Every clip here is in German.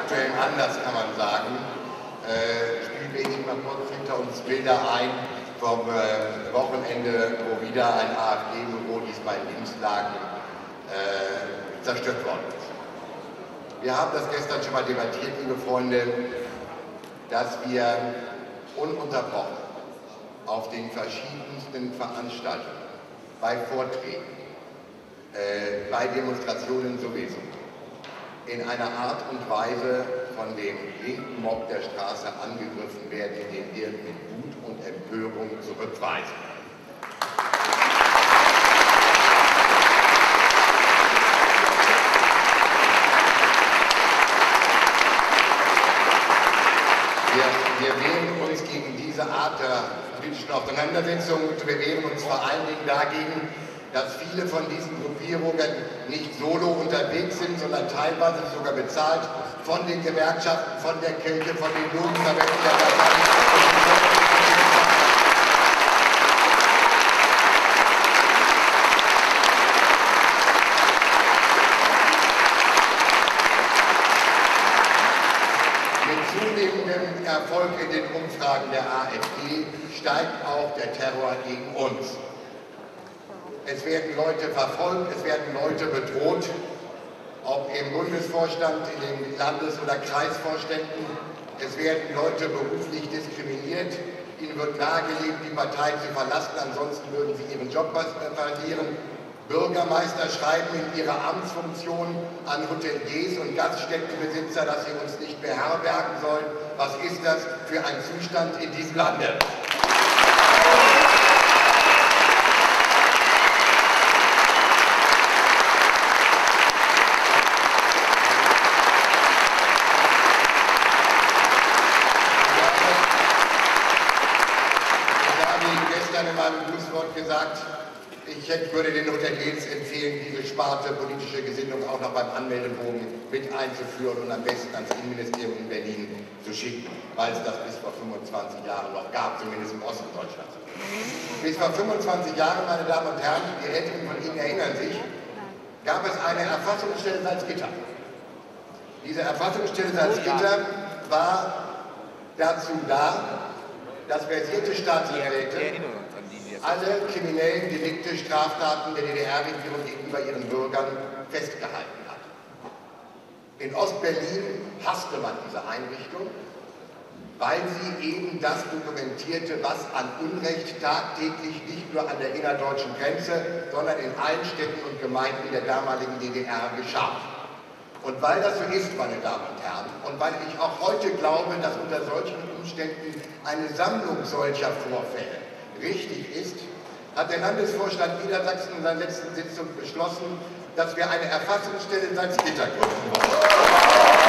aktuellen Anlass, kann man sagen, spielen wir eben mal kurz hinter uns Bilder ein vom Wochenende, wo wieder ein AfD-Büro, diesmal in Dinslaken, zerstört worden ist. Wir haben das gestern schon mal debattiert, liebe Freunde, dass wir ununterbrochen auf den verschiedensten Veranstaltungen, bei Vorträgen, bei Demonstrationen sowieso, in einer Art und Weise von dem linken Mob der Straße angegriffen werden, den wir mit Wut und Empörung zurückweisen. Wir wehren uns gegen diese Art der politischen Auseinandersetzung. Wir wehren uns vor allen Dingen dagegen, dass viele von diesen Gruppierungen nicht solo unterwegs sind, sondern teilweise sogar bezahlt von den Gewerkschaften, von der Kirche, von den Jugendverbänden der Partei. Erfolg in den Umfragen der AfD steigt auch der Terror gegen uns. Es werden Leute verfolgt, es werden Leute bedroht, ob im Bundesvorstand, in den Landes- oder Kreisvorständen. Es werden Leute beruflich diskriminiert. Ihnen wird nahegelegt, die Partei zu verlassen, ansonsten würden sie ihren Job verlieren. Bürgermeister schreiben in ihrer Amtsfunktion an Hoteliers und Gaststättenbesitzer, dass sie uns nicht beherbergen sollen. Was ist das für ein Zustand in diesem Lande? Ich habe gestern in meinem Grußwort gesagt, ich würde den Hoteliers empfehlen, diese Sparte politische Gesinnung auch noch beim Anmeldebogen mit einzuführen und am besten ans Innenministerium in Berlin zu schicken, weil es das bis vor 25 Jahren noch gab, zumindest im Osten Deutschlands. Bis vor 25 Jahren, meine Damen und Herren, die Älteren von Ihnen erinnern sich, gab es eine Erfassungsstelle Salzgitter. Diese Erfassungsstelle Salzgitter war dazu da, dass versierte Staatsanwälte alle kriminellen Delikte, Straftaten der DDR-Regierung gegenüber ihren Bürgern festgehalten hat. In Ostberlin hasste man diese Einrichtung, weil sie eben das dokumentierte, was an Unrecht tagtäglich nicht nur an der innerdeutschen Grenze, sondern in allen Städten und Gemeinden der damaligen DDR geschah. Und weil das so ist, meine Damen und Herren, und weil ich auch heute glaube, dass unter solchen Umständen eine Sammlung solcher Vorfälle richtig ist, hat der Landesvorstand Niedersachsen in seiner letzten Sitzung beschlossen, dass wir eine Erfassungsstelle Salzgitter gründen wollen.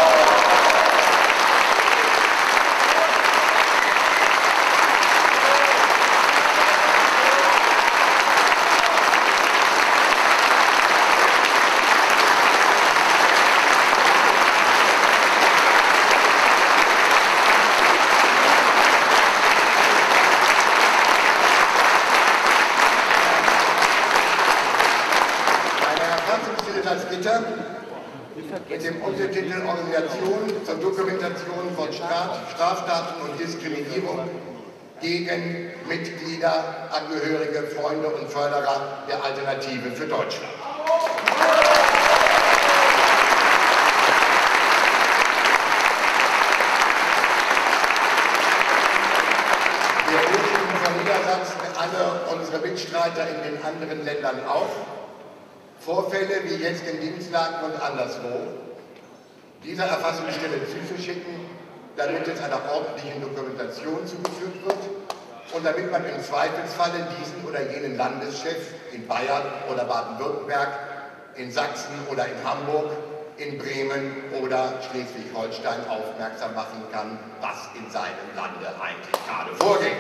Mit dem Untertitel Organisation zur Dokumentation von Straftaten und Diskriminierung gegen Mitglieder, Angehörige, Freunde und Förderer der Alternative für Deutschland. Wir rufen von Niedersachsen alle unsere Mitstreiter in den anderen Ländern auf, Vorfälle wie jetzt in Dinslaken und anderswo dieser Erfassungsstelle zuzuschicken, damit es einer ordentlichen Dokumentation zugeführt wird und damit man im Zweifelsfalle diesen oder jenen Landeschef in Bayern oder Baden-Württemberg, in Sachsen oder in Hamburg, in Bremen oder Schleswig-Holstein aufmerksam machen kann, was in seinem Lande eigentlich gerade vorgeht.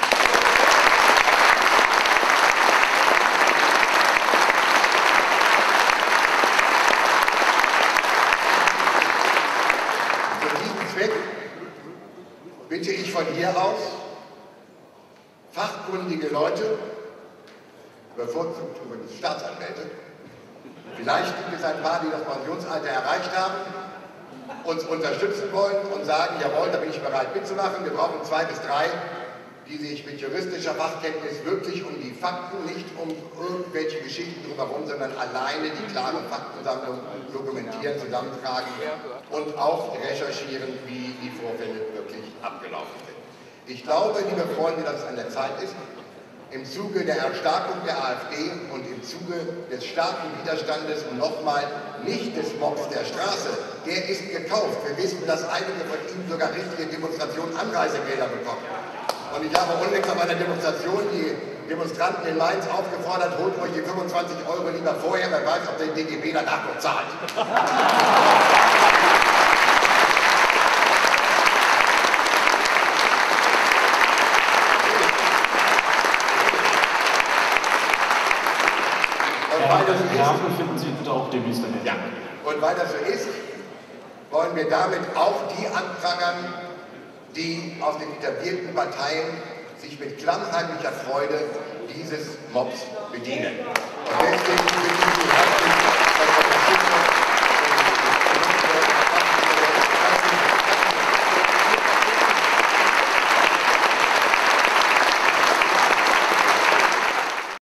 Bitte ich von hier aus fachkundige Leute, bevorzugt übrigens Staatsanwälte, vielleicht gibt es ein paar, die das Pensionsalter erreicht haben, uns unterstützen wollen und sagen, jawohl, da bin ich bereit mitzumachen. Wir brauchen 2 bis 3, die sich mit juristischer Fachkenntnis wirklich um die Fakten, nicht um irgendwelche Geschichten drumherum, sondern alleine die klare Faktensammlung dokumentieren, zusammentragen und auch recherchieren, wie die Vorfälle wirklich abgelaufen sind. Ich glaube, liebe Freunde, dass es an der Zeit ist, im Zuge der Erstarkung der AfD und im Zuge des starken Widerstandes und nochmal nicht des Mobs der Straße, der ist gekauft. Wir wissen, dass einige von ihnen sogar richtige Demonstrationen Anreisegelder bekommen. Und ich habe unlängst auf einer Demonstration die Demonstranten in Mainz aufgefordert, holt euch die 25 € lieber vorher, wer weiß, ob der DGB danach noch zahlt. Finden Sie bitte auch demnächst dahin. Ja, und weil das so ist, wollen wir damit auch die anprangern, die aus den etablierten Parteien sich mit klammheimlicher Freude dieses Mobs bedienen. Und deswegen bin ich